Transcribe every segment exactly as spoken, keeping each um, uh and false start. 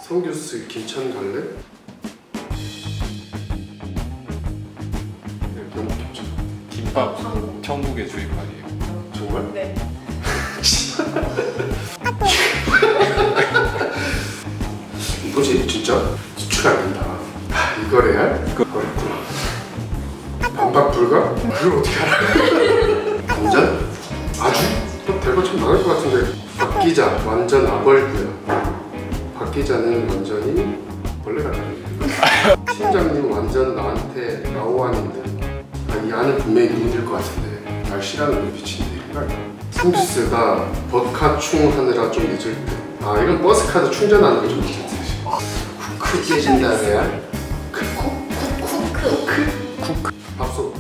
성규스 김천 갈래? 너무 겹쳐. 김밥 천국의 주입판이에요. 정말? 네. 이거지 진짜 수출 안 된다. 아, 이거래야? 어렵구나. 반박 불가? 그걸 어떻게 알아? 완전? 아주? 대거 좀 많을 것 같은데. 박 기자 완전 아벌구야. 박 기자는 완전히 벌레 같다. 팀장님 완전 나한테 라오하는데. 아, 이 안은 분명히 눈일 것 같은데 날 싫어하는 눈빛인데 이걸 성규스가 버카충 하느라 좀 늦을 때. 아 이건 버스카드 충전하는 거 좀 늦을 때. 쿠크 깨진다네야? 크쿠? 쿠크. 쿠크? 밥솥.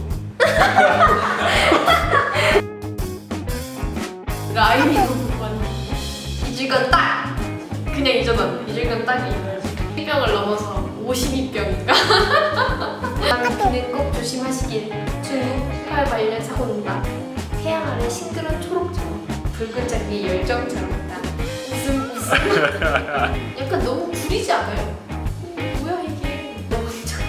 라인이 너무 많이. 이질건 딱. 그냥 잊어놨네. 이질건 딱이 일 병을 넘어서 오십이 병인가? 감기는 꼭 조심하시길. 중국 휘발 관련 사고 난다. 태양 아래 싱그런 초록처럼 붉은 장미 열정처럼 있다. 웃음 웃음. 약간 너무 구리지 않아요? 뭐야 이게? 너무 참.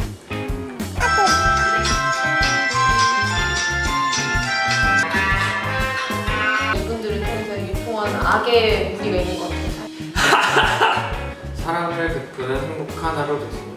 이분들을 통해서 유통하는 악의 무리가 있는 것 같아요. 사랑을 베푸는 행복한 하루 되세요.